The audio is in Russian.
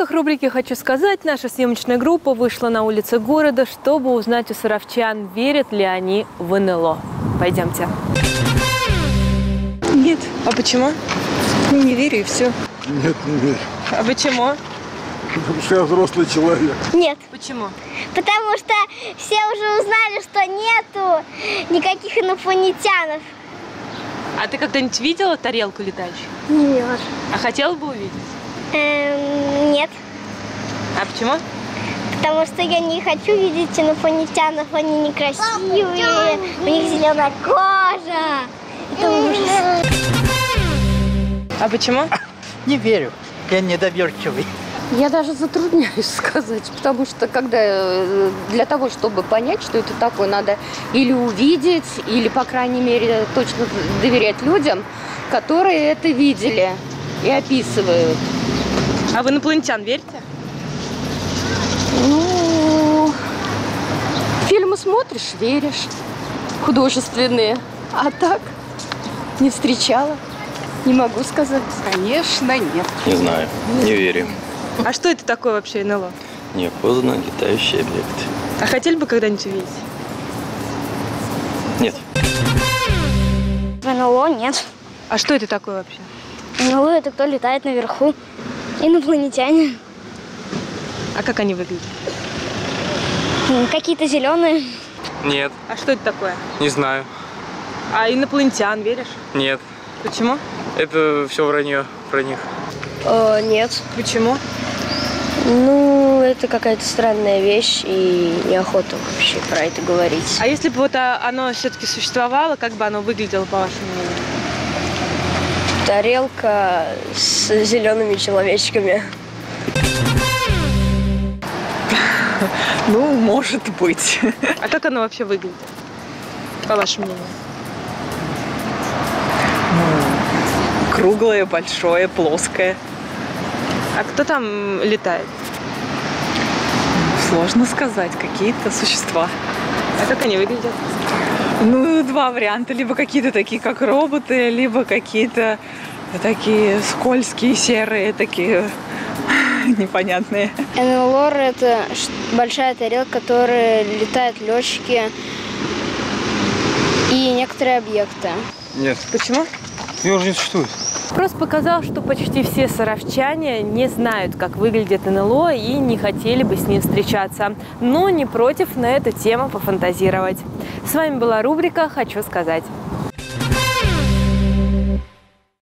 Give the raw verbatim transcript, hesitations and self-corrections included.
рамках рубрики «Хочу сказать» наша съемочная группа вышла на улицы города, чтобы узнать у саровчан, верят ли они в эн эл о. Пойдемте. Нет. А почему? Не верю и все. Нет, не верю. А почему? Потому что я взрослый человек. Нет. Почему? Потому что все уже узнали, что нету никаких инопланетянов. А ты когда-нибудь видела тарелку летающую? Нет. А хотела бы увидеть? Эм, нет. А почему? Потому что я не хочу видеть инопланетянов, они некрасивые, у них зеленая кожа. Это ужас. А почему? Не верю, я недоверчивый. Я даже затрудняюсь сказать, потому что когда для того, чтобы понять, что это такое, надо или увидеть, или, по крайней мере, точно доверять людям, которые это видели и описывают. А в инопланетян верите? Ну, фильмы смотришь, веришь, художественные, а так не встречала, не могу сказать. Конечно, нет. Не знаю, не верю. А что это такое вообще эн эл о? Неопознанный летающий объект. А хотели бы когда-нибудь увидеть? Нет. В эн эл о нет. А что это такое вообще? эн эл о это кто летает наверху. Инопланетяне. А как они выглядят? Какие-то зеленые. Нет, А что это такое? не знаю. А инопланетян веришь? Нет, Почему? это все вранье про них. О, нет. Почему? Ну, это какая-то странная вещь, и неохота вообще про это говорить. А если бы вот а, оно все-таки существовало, как бы оно выглядело, по вашему мнению? Тарелка с зелеными человечками. Ну, может быть. А как оно вообще выглядит, по вашему мнению? Круглое, большое, плоское. А кто там летает? Сложно сказать, какие-то существа. А как они выглядят? Ну, два варианта. Либо какие-то такие, как роботы, либо какие-то такие скользкие, серые, такие непонятные. эн эл о это большая тарелка, в которой летают летчики и некоторые объекты. Нет. Почему? Его уже не существует. Опрос показал, что почти все саровчане не знают, как выглядит эн эл о и не хотели бы с ним встречаться, но не против на эту тему пофантазировать. С вами была рубрика «Хочу сказать».